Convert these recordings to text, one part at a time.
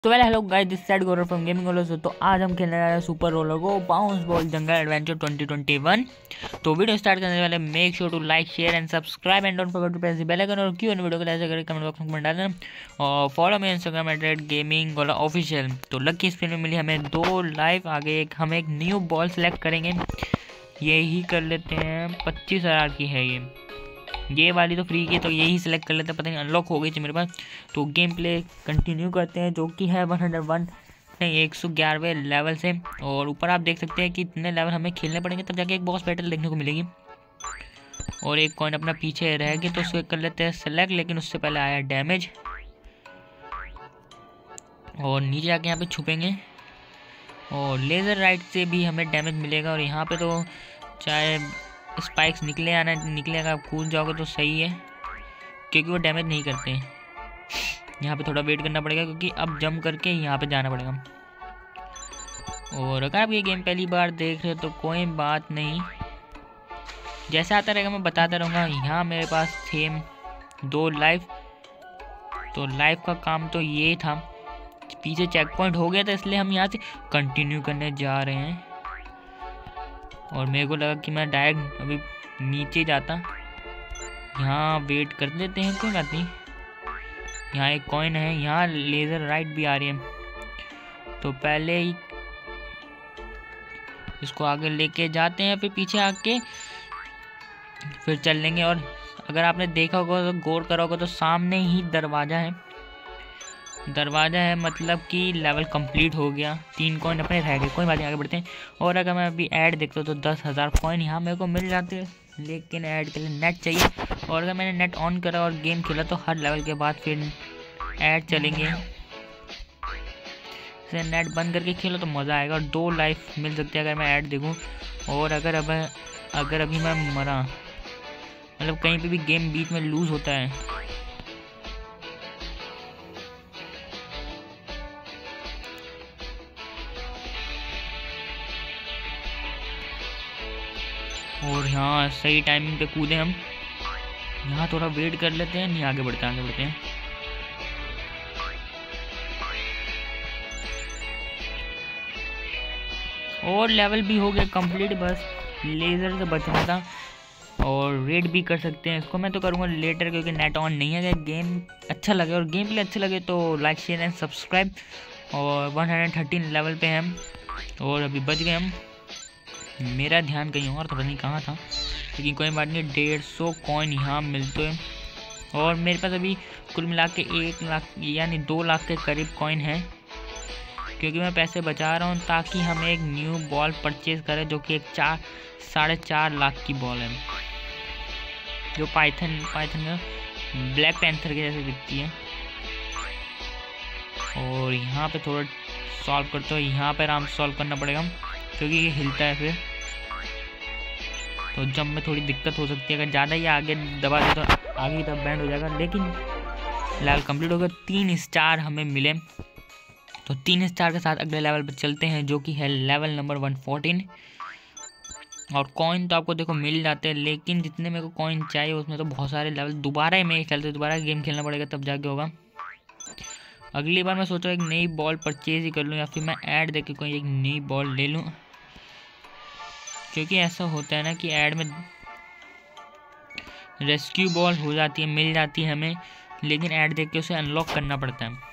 तो well hello guys, this side Gaurav from gaming also. तो आज हम खेलने वाले हैं सुपर रोलर को बाउंस बॉल जंगल एडवेंचर 2021। तो वीडियो स्टार्ट करने वाले make sure to like share and subscribe and don't forget to press the bell icon. और क्यों वीडियो को ऐसे करें कमेंट बॉक्स में कमेंट डाल देना और follow me Instagram @gaming official. तो लकी स्पिन में मिली हमें 2 लाइव। आगे हम एक न्यू बॉल सेलेक्ट करेंगे, यही कर लेते हैं। 25,000 की है ये वाली तो फ्री की, तो यही सिलेक्ट कर लेते हैं। पता नहीं अनलॉक हो गई थी मेरे पास। तो गेम प्ले कंटिन्यू करते हैं, जो कि है 101 नहीं 111वें लेवल से। और ऊपर आप देख सकते हैं कि इतने लेवल हमें खेलने पड़ेंगे तब जाके एक बॉस बैटल देखने को मिलेगी। और एक कॉइन अपना पीछे रह गया तो उसको कर लेते हैं सेलेक्ट, लेकिन उससे पहले आया डैमेज। और नीचे जाके यहाँ पे छुपेंगे और लेज़र राइट से भी हमें डैमेज मिलेगा। और यहाँ पे तो चाहे स्पाइक्स निकले या ना निकलेगा, आप कूद जाओगे तो सही है क्योंकि वो डैमेज नहीं करते। यहाँ पे थोड़ा वेट करना पड़ेगा क्योंकि अब जंप करके यहाँ पे जाना पड़ेगा। और अगर आप ये गेम पहली बार देख रहे हो तो कोई बात नहीं, जैसा आता रहेगा मैं बताता रहूँगा। यहाँ मेरे पास सेम 2 लाइफ। तो लाइफ का काम तो ये था, पीछे चेक पॉइंट हो गया था इसलिए हम यहाँ से कंटिन्यू करने जा रहे हैं। और मेरे को लगा कि मैं डायरेक्ट अभी नीचे जाता। यहाँ वेट कर लेते हैं, कोई बात नहीं। यहाँ एक कॉइन है, यहाँ लेज़र राइट भी आ रही है। तो पहले ही इसको आगे लेके जाते हैं, फिर पीछे आके फिर चल लेंगे। और अगर आपने देखा होगा तो गौर करा होगा तो सामने ही दरवाज़ा है, मतलब कि लेवल कंप्लीट हो गया। 3 कॉइन अपने रह गए, कोई बात नहीं, आगे बढ़ते हैं। और अगर मैं अभी ऐड देखता हूँ तो 10,000 कॉइन यहाँ मेरे को मिल जाते हैं, लेकिन ऐड के लिए नेट चाहिए। और अगर मैंने नेट ऑन करा और गेम खेला तो हर लेवल के बाद फिर ऐड चलेंगे। इसे नेट बंद करके खेलो तो मज़ा आएगा और 2 लाइफ मिल सकती है अगर मैं ऐड देखूँ। और अगर अभी मैं मरा, मतलब कहीं पे भी गेम बीच में लूज़ होता है। और यहाँ सही टाइमिंग पे कूदे हम। यहाँ थोड़ा वेट कर लेते हैं, नहीं आगे बढ़ते हैं। और लेवल भी हो गया कंप्लीट, बस लेज़र से बचना था। और रेड भी कर सकते हैं इसको, मैं तो करूँगा लेटर क्योंकि नेट ऑन नहीं है। अगर गेम अच्छा लगे और गेम प्ले अच्छा लगे तो लाइक शेयर एंड सब्सक्राइब। और 113 लेवल पे हम, और अभी बच गए हम। मेरा ध्यान कहीं और तो पता नहीं कहाँ था, लेकिन कोई बात नहीं। 150 कॉइन यहाँ मिलते हैं। और मेरे पास अभी कुल मिला के 1 लाख यानी 2 लाख के करीब कॉइन है, क्योंकि मैं पैसे बचा रहा हूँ ताकि हम एक न्यू बॉल परचेज़ करें, जो कि एक 4.5 लाख की बॉल है, जो पाइथन में ब्लैक पैंथर के जैसे दिखती है। और यहाँ पे थोड़ा सॉल्व करते हो, यहाँ पे आराम से सॉल्व करना पड़ेगा क्योंकि ये हिलता है फिर, तो जब में थोड़ी दिक्कत हो सकती है। अगर ज़्यादा ही आगे दबा दे तो आगे की तरफ बैंड हो जाएगा। लेकिन लेवल कंप्लीट हो गया, 3 स्टार हमें मिले। तो 3 स्टार के साथ अगले लेवल पर चलते हैं, जो कि है लेवल नंबर 114। और कॉइन तो आपको देखो मिल जाते हैं, लेकिन जितने मेरे को कॉइन चाहिए उसमें तो बहुत सारे लेवल दोबारा ही मेरे ख्याल से दोबारा गेम खेलना पड़ेगा तब जाके होगा। अगली बार मैं सोचा एक नई बॉल परचेज ही कर लूँ या फिर मैं ऐड देख के कोई एक नई बॉल ले लूँ, क्योंकि ऐसा होता है ना कि ऐड में रेस्क्यू बॉल हो जाती है, मिल जाती है हमें, लेकिन ऐड देख के उसे अनलॉक करना पड़ता है।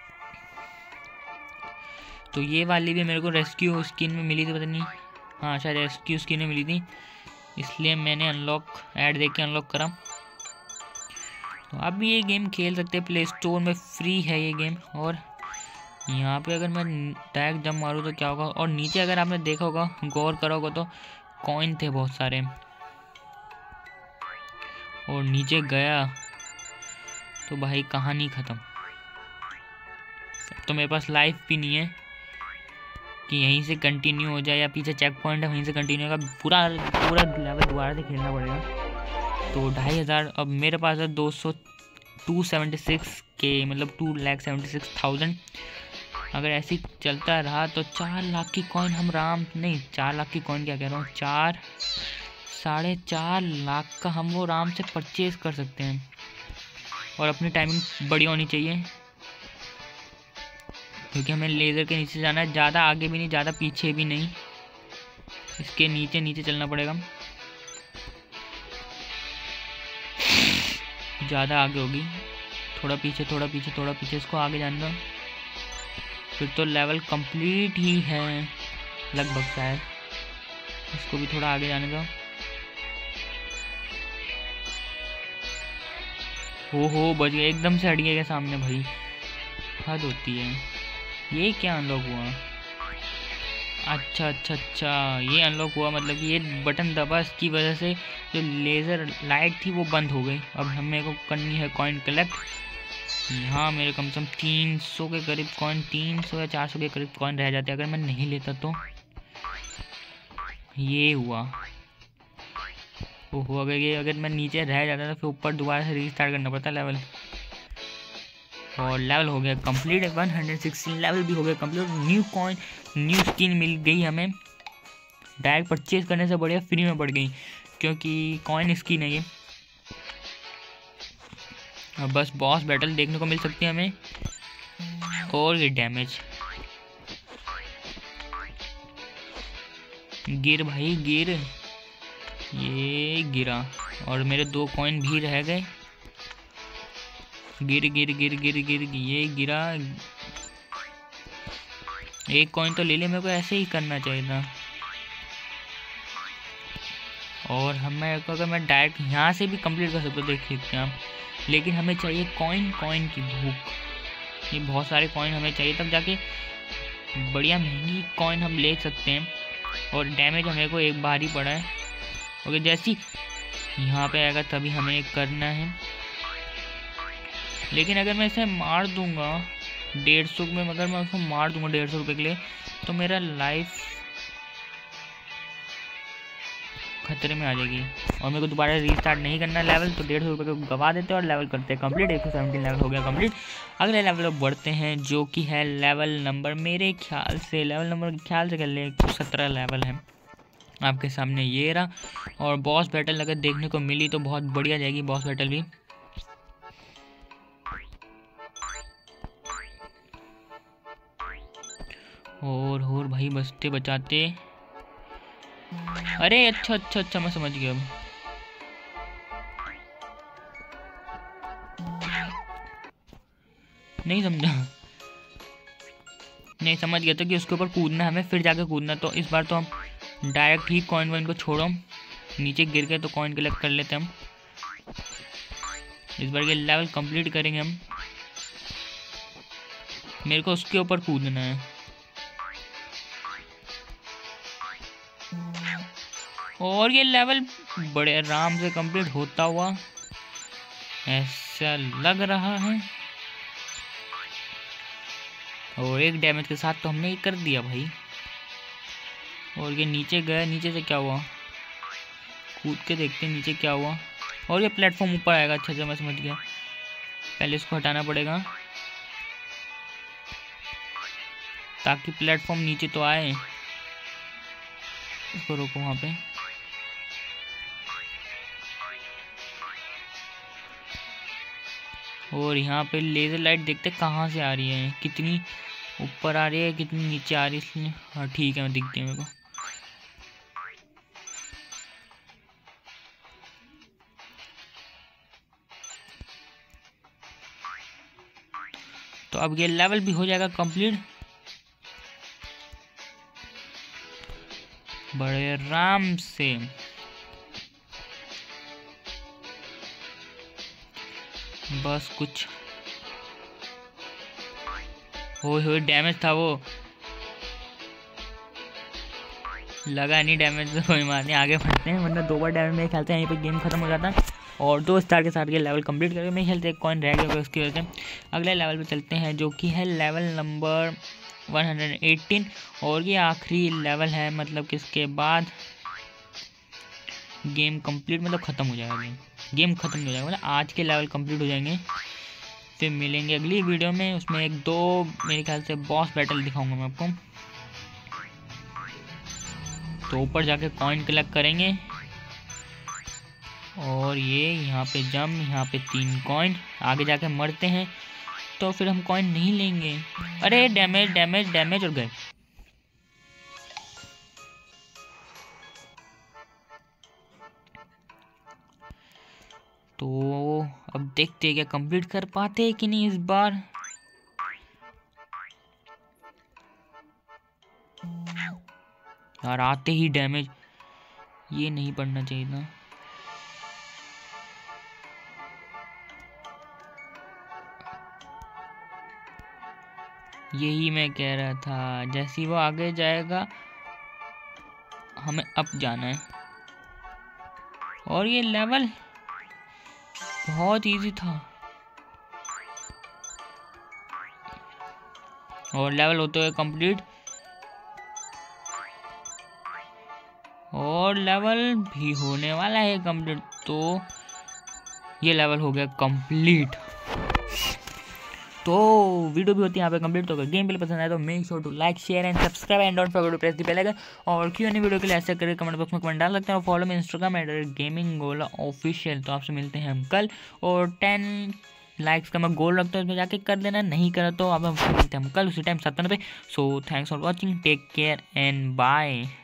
तो ये वाली भी मेरे को रेस्क्यू स्किन में मिली थी, पता नहीं, हाँ शायद रेस्क्यू स्किन में मिली थी, इसलिए मैंने ऐड देख के अनलॉक करा। तो आप भी ये गेम खेल सकते हैं, प्ले स्टोर में फ्री है ये गेम। और यहाँ पे अगर मैं डायरेक्ट जंप मारूँ तो क्या होगा। और नीचे अगर आपने देखा होगा, गौर करा होगा तो कॉइन थे बहुत सारे। और नीचे गया तो भाई कहानी ख़त्म। तो मेरे पास लाइफ भी नहीं है कि यहीं से कंटिन्यू हो जाए, या पीछे चेक पॉइंट है वहीं से कंटिन्यू होगा। पूरा लेवल दोबारा से खेलना पड़ेगा। तो 2,500 अब मेरे पास है 276 के, मतलब 2,76,000। अगर ऐसे ही चलता रहा तो 4 लाख की कॉइन हम 4 लाख की कॉइन क्या कह रहा हूँ, 4.5 लाख का हम वो आराम से परचेज़ कर सकते हैं। और अपनी टाइमिंग बड़ी होनी चाहिए। क्योंकि हमें लेज़र के नीचे जाना है, ज़्यादा आगे भी नहीं ज़्यादा पीछे भी नहीं, इसके नीचे नीचे चलना पड़ेगा। ज़्यादा आगे होगी, थोड़ा पीछे थोड़ा पीछे थोड़ा पीछे, इसको आगे जाने दो। फिर तो लेवल कंप्लीट ही है लगभग शायद, इसको भी थोड़ा आगे जाने दो। हो बच गया, एकदम से हट गया सामने भाई, हद होती है। ये क्या अनलॉक हुआ? अच्छा, ये अनलॉक हुआ, मतलब कि ये बटन दबा, इसकी वजह से जो लेज़र लाइट थी वो बंद हो गई। अब हमें को करनी है कॉइन कलेक्ट। यहाँ मेरे कम से कम 300 के करीब कॉइन, 300 या 400 के करीब कॉइन रह जाते अगर मैं नहीं लेता तो। ये हुआ, ओहो, अगर मैं नीचे रह जाता तो फिर ऊपर दोबारा से रीस्टार्ट करना पड़ता लेवल। और लेवल हो गया कंप्लीट, 116 लेवल भी हो गया complete. New coin, new skin मिल गई हमें, डायरेक्ट परचेज करने से बढ़िया फ्री में पड़ गई, क्योंकि कॉइन स्किन है ये। अब बस बॉस बैटल देखने को मिल सकती है हमें। और ये डैमेज, गिर भाई गिर, ये गिरा और मेरे 2 कॉइन भी रह गए। गिर गिर गिर गिर गिर, ये गिरा। एक कॉइन तो ले ले, मेरे को ऐसे ही करना चाहिए था। और हमें अगर मैं डायरेक्ट यहाँ से भी कंप्लीट कर सकता, देख सकते हैं आप, लेकिन हमें चाहिए कॉइन की भूख। ये बहुत सारे कॉइन हमें चाहिए, तब जाके बढ़िया महंगी कॉइन हम ले सकते हैं। और डैमेज हमें को एक बार ही पड़ा है, ओके, जैसी यहाँ पे आएगा तभी हमें करना है। लेकिन अगर मैं इसे मार दूंगा 150 में, अगर मैं उसको मार दूंगा 150 रुपये के लिए, तो मेरा लाइफ खतरे में आ जाएगी और मेरे को दोबारा रीस्टार्ट नहीं करना लेवल। तो 150 रुपये को गवा देते हैं और लेवल करते हैं कंप्लीट। 117 लेवल हो गया कंप्लीट। अगले लेवल पर बढ़ते हैं, जो कि है लेवल नंबर, मेरे ख्याल से लेवल नंबर ख्याल से कर ले 17 लेवल है आपके सामने, ये रहा। और बॉस बैटल अगर देखने को मिली तो बहुत बढ़िया जाएगी बॉस बैटल भी। और भाई बचते बचाते, अरे अच्छा मैं समझ गया। अब नहीं समझा, नहीं समझ गया तो कि उसके ऊपर कूदना हमें, फिर जाके कूदना। तो इस बार तो हम डायरेक्ट ही कॉइन वॉइन को छोड़ो, नीचे गिर गए तो कॉइन कलेक्ट कर लेते हम। इस बार ये लेवल कंप्लीट करेंगे हम। मेरे को उसके ऊपर कूदना है। और ये लेवल बड़े आराम से कंप्लीट होता हुआ ऐसा लग रहा है। और एक डैमेज के साथ तो हमने ये कर दिया भाई। और ये नीचे गया, नीचे से क्या हुआ, कूद के देखते हैं नीचे क्या हुआ। और ये प्लेटफॉर्म ऊपर आएगा, अच्छा से मैं समझ गया। पहले इसको हटाना पड़ेगा ताकि प्लेटफॉर्म नीचे तो आए। इसको रोको वहाँ पे। और यहाँ पे लेज़र लाइट देखते कहाँ से आ रही है, कितनी ऊपर आ रही है कितनी नीचे आ रही है, इसलिए हाँ ठीक है, मैं दिखती है मेरे को। तो अब ये लेवल भी हो जाएगा कंप्लीट बड़े आराम से। बस कुछ हो डैमेज था, वो लगा नहीं डैमेज, तो कोई बात नहीं, आगे बढ़ते हैं, वरना 2 बार डैमेज मेरे ख्याल से यहीं पे गेम खत्म हो जाता। और 2 स्टार के साथ ये लेवल कंप्लीट करके मेरे ख्याल से एक कॉइन रह गया होगा, उसकी वजह से अगले लेवल पे चलते हैं, जो कि है लेवल नंबर 118। और ये आखिरी लेवल है, मतलब कि इसके बाद गेम कंप्लीट, मतलब ख़त्म हो जाएगा गेम ख़त्म हो जाएगा, मतलब आज के लेवल कंप्लीट हो जाएंगे। फिर मिलेंगे अगली वीडियो में, उसमें 1-2 मेरे ख्याल से बॉस बैटल दिखाऊंगा मैं आपको। तो ऊपर जाके कॉइन कलेक्ट करेंगे। और ये यहाँ पे जम, यहाँ पे 3 कॉइन, आगे जाके मरते हैं तो फिर हम कॉइन नहीं लेंगे। अरे डैमेज डैमेज डैमेज और गए। तो अब देखते हैं क्या कंप्लीट कर पाते हैं कि नहीं इस बार। यार आते ही डैमेज, ये नहीं पड़ना चाहिए था। यही मैं कह रहा था, जैसे ही वो आगे जाएगा हमें अप जाना है। और ये लेवल बहुत इजी था। और लेवल होते हुए कंप्लीट, और लेवल भी होने वाला है कंप्लीट। तो ये लेवल हो गया कंप्लीट। तो वीडियो भी होती है यहाँ पे कंप्लीट। तो अगर गेम प्ले पसंद आए तो make sure to like share and subscribe and don't forget to press the bell icon. और Q&A वीडियो के लिए ऐसा करके कमेंट बॉक्स में कमेंट डाल सकते हैं। और फॉलो मी इंस्टाग्राम गेमिंग गोला ऑफिशियल। तो आपसे मिलते हैं हम कल। और 10 लाइक्स का मैं गोल रखता हूँ, उसमें जाके कर देना, नहीं करा तो अब हम मिलते हैं हम कल उसी टाइम 7 पे। So thanks for watching, take care and bye.